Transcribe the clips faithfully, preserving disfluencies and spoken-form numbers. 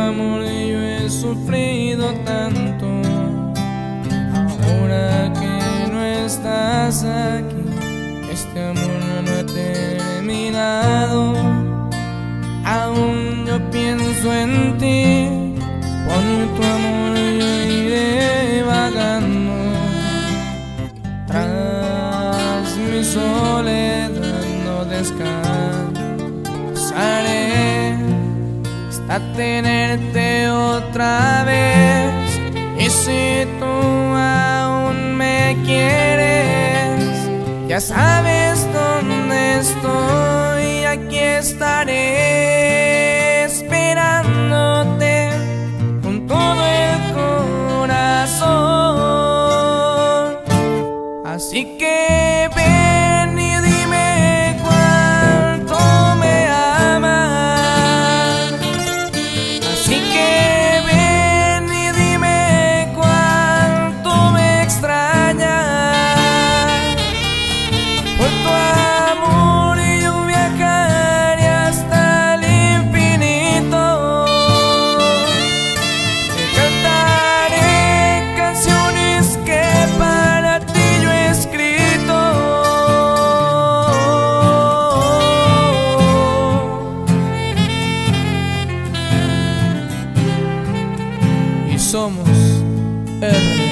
amor yo he sufrido tanto. Ahora que no estás aquí, este amor no ha terminado. Aún yo pienso en ti, por tu amor yo iré vagando. Tras mi soledad no descansaré hasta tenerte otra vez. Y si tú aún me quieres, ya sabes dónde estoy. Aquí estaré esperándote con todo el corazón. Así que ven y dime cuánto me amas. Así que ven y dime cuánto me extrañas. Por tu amor yo viajaré hasta el infinito. Te cantaré canciones que para ti yo he escrito. Y somos R.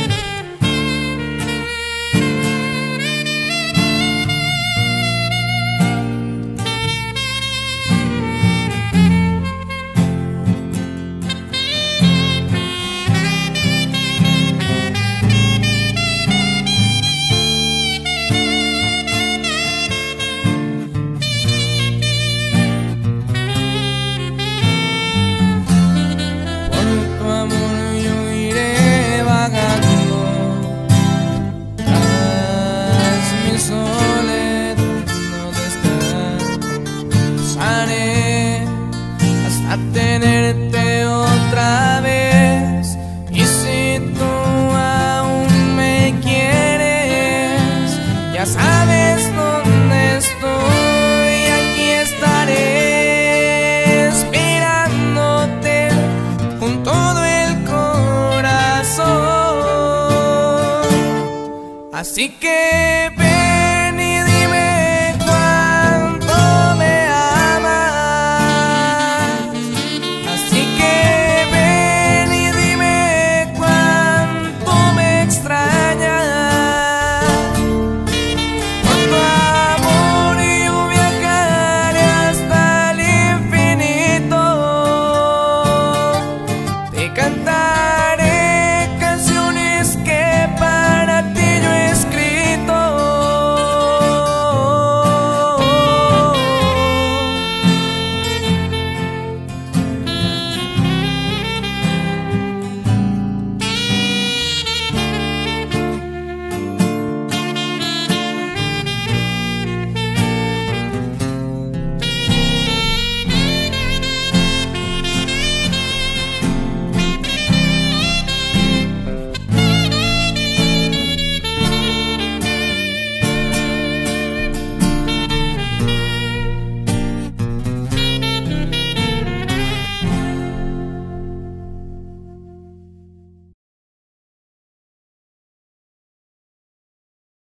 A tenerte otra vez. Y si tú aún me quieres, ya sabes dónde estoy. Aquí estaré esperándote con todo el corazón. Así que